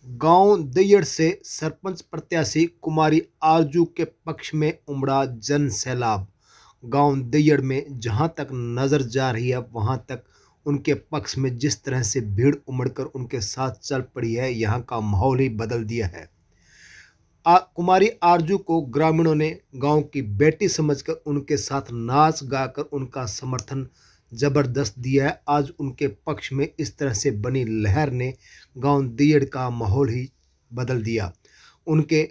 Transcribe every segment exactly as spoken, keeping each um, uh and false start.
गांव दैयड़ से सरपंच प्रत्याशी कुमारी आरजू के पक्ष में उमड़ा जन सैलाब। गांव दैयड़ में जहां तक नजर जा रही है वहां तक उनके पक्ष में जिस तरह से भीड़ उमड़कर उनके साथ चल पड़ी है, यहां का माहौल ही बदल दिया है। आ, कुमारी आरजू को ग्रामीणों ने गांव की बेटी समझकर उनके साथ नाच गाकर उनका समर्थन जबरदस्त दिया है। आज उनके पक्ष में इस तरह से बनी लहर ने गांव दियड़ का माहौल ही बदल दिया। उनके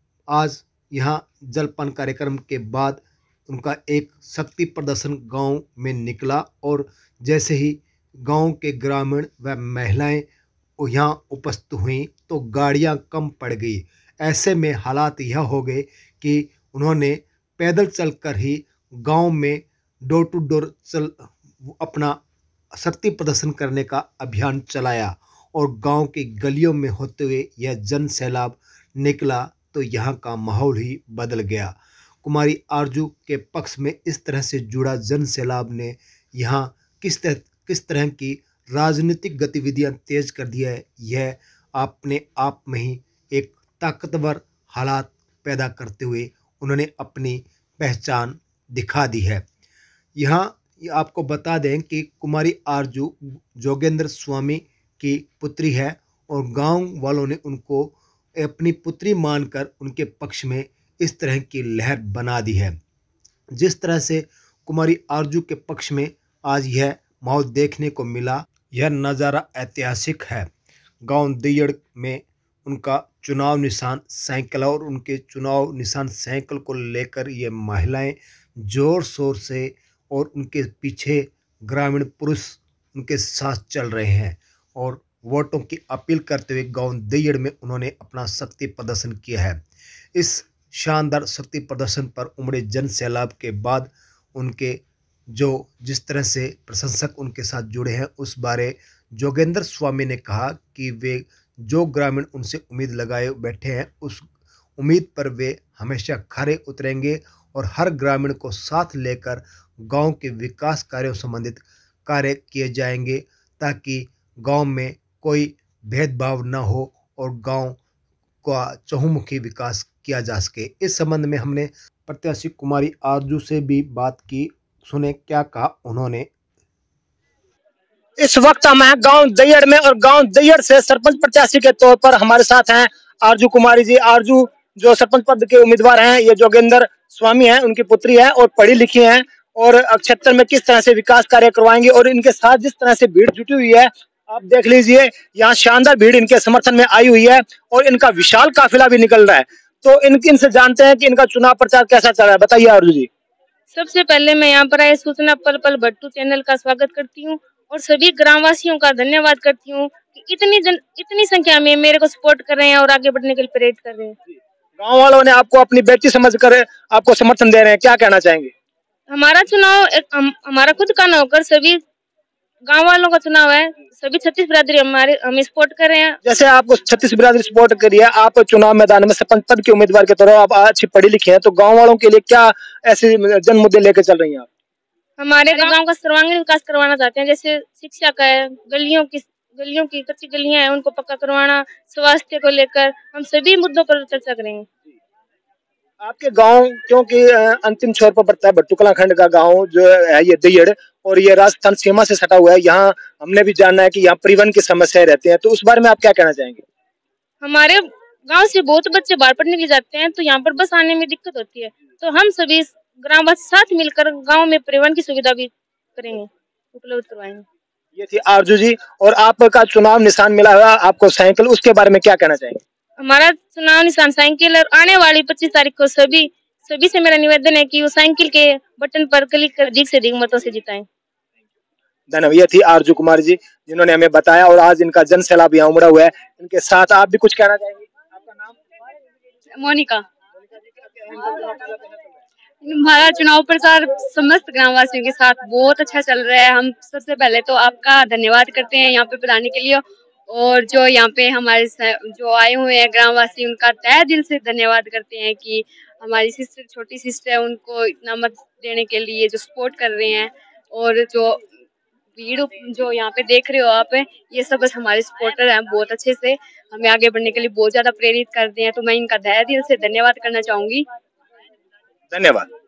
आज यहाँ जलपान कार्यक्रम के बाद उनका एक शक्ति प्रदर्शन गांव में निकला और जैसे ही गांव के ग्रामीण व महिलाएं यहाँ उपस्थित हुई तो गाड़ियां कम पड़ गई। ऐसे में हालात यह हो गए कि उन्होंने पैदल चलकर ही गांव में डोर टू डोर चल अपना शक्ति प्रदर्शन करने का अभियान चलाया और गांव की गलियों में होते हुए यह जन सैलाब निकला तो यहाँ का माहौल ही बदल गया। कुमारी आरजू के पक्ष में इस तरह से जुड़ा जन सैलाब ने यहाँ किस तरह किस तरह की राजनीतिक गतिविधियां तेज कर दिया है, यह अपने आप में ही एक ताकतवर हालात पैदा करते हुए उन्होंने अपनी पहचान दिखा दी है। यहाँ आपको बता दें कि कुमारी आरजू जोगेंद्र स्वामी की पुत्री है और गांव वालों ने उनको अपनी पुत्री मानकर उनके पक्ष में इस तरह की लहर बना दी है। जिस तरह से कुमारी आरजू के पक्ष में आज यह माहौल देखने को मिला, यह नज़ारा ऐतिहासिक है। गांव दैयड़ में उनका चुनाव निशान साइकिल और उनके चुनाव निशान साइकिल को लेकर ये महिलाएं जोर शोर से और उनके पीछे ग्रामीण पुरुष उनके साथ चल रहे हैं और वोटों की अपील करते हुए गांव दैयड़ में उन्होंने अपना शक्ति प्रदर्शन किया है। इस शानदार शक्ति प्रदर्शन पर उमड़े जन सैलाब के बाद उनके जो जिस तरह से प्रशंसक उनके साथ जुड़े हैं उस बारे जोगेंद्र स्वामी ने कहा कि वे जो ग्रामीण उनसे उम्मीद लगाए बैठे हैं उस उम्मीद पर वे हमेशा खरे उतरेंगे और हर ग्रामीण को साथ लेकर गांव के विकास कार्यों संबंधित कार्य किए जाएंगे ताकि गांव में कोई भेदभाव न हो और गांव का चहुमुखी विकास किया जा सके। इस संबंध में हमने प्रत्याशी कुमारी आरजू से भी बात की, सुने क्या कहा उन्होंने। इस वक्त हम हैं गांव दैयड़ में और गांव दैयड़ से सरपंच प्रत्याशी के तौर पर हमारे साथ हैं आरजू कुमारी जी। आरजू जो सरपंच पद के उम्मीदवार हैं, ये जोगेंद्र स्वामी हैं, उनकी पुत्री है और पढ़ी लिखी हैं और क्षेत्र में किस तरह से विकास कार्य करवाएंगे और इनके साथ जिस तरह से भीड़ जुटी हुई है आप देख लीजिए, यहाँ शानदार भीड़ इनके समर्थन में आई हुई है और इनका विशाल काफिला भी निकल रहा है। तो इन इनसे जानते हैं कि इनका चुनाव प्रचार कैसा चल रहा है, बताइए आरजू जी। सबसे पहले मैं यहाँ पर आए सूचना पल पल भट्टू चैनल का स्वागत करती हूँ और सभी ग्रामवासियों का धन्यवाद करती हूँ कि इतनी जन इतनी संख्या में मेरे को सपोर्ट कर रहे हैं और आगे बढ़ने के लिए प्रेरित कर रहे हैं। गांव वालों ने आपको अपनी बेटी समझकर आपको समर्थन दे रहे हैं, क्या कहना चाहेंगे? हमारा चुनाव एक हम, हमारा खुद का न होकर सभी गांव वालों का चुनाव है, सभी छत्तीस बिरादरी हमारे हमें सपोर्ट कर रहे हैं। जैसे आपको छत्तीस बिरादरी सपोर्ट करी है, आप चुनाव मैदान में सरपंच पद के उम्मीदवार के तौर पर आप अच्छी पढ़ी लिखी हैं, तो गांव वालों के लिए क्या ऐसे जन मुद्दे लेकर चल रही हैं आप? हमारे गांव का सर्वांगीण विकास करवाना चाहते हैं, जैसे शिक्षा का है, गलियों की गलियों की कच्ची गलियां हैं उनको पक्का करवाना, स्वास्थ्य को लेकर हम सभी मुद्दों पर चर्चा करेंगे। आपके गांव क्योंकि अंतिम छोर पर पड़ता है, भट्टू कलाखंड का गांव जो है ये दैयड़ और ये राजस्थान सीमा से सटा हुआ है, यहाँ हमने भी जानना है कि यहाँ परिवहन की समस्याएं रहती हैं, तो उस बारे में आप क्या कहना चाहेंगे? हमारे गांव से बहुत बच्चे बाहर पढ़ने के जाते हैं तो यहाँ पर बस आने में दिक्कत होती है, तो हम सभी ग्रामवासी साथ मिलकर गांव में परिवहन की सुविधा भी करेंगे, उपलब्ध करवाएंगे। ये थी आरजू जी। और आपका चुनाव निशान मिला हुआ आपको साइकिल, उसके बारे में क्या कहना चाहेंगे? हमारा चुनाव निशान साइकिल और आने वाली पच्चीस तारीख को सभी सभी से मेरा निवेदन है कि वो साइकिल के बटन पर क्लिक कर अधिक से अधिक मतों से जिताएं। धन्यवाद। ये थी आरजू कुमार जी जिन्होंने हमें बताया और आज इनका जन सैलाब यहाँ उमड़ा हुआ है। इनके साथ आप भी कुछ कहना चाहेंगे? आपका नाम? मोनिका। हमारा चुनाव प्रचार समस्त ग्रामवासियों के साथ बहुत अच्छा चल रहा है। हम सबसे पहले तो आपका धन्यवाद करते हैं यहाँ पे बताने के लिए और जो यहाँ पे हमारे जो आए हुए हैं ग्रामवासी उनका तहे दिल से धन्यवाद करते हैं कि हमारी सिस्टर छोटी सिस्टर है उनको इतना मत देने के लिए जो सपोर्ट कर रहे हैं और जो भीड़ जो यहाँ पे देख रहे हो आप, ये सब बस हमारे सपोर्टर हैं, बहुत अच्छे से हमें आगे बढ़ने के लिए बहुत ज्यादा प्रेरित करते हैं, तो मैं इनका तहे दिल से धन्यवाद करना चाहूंगी। धन्यवाद।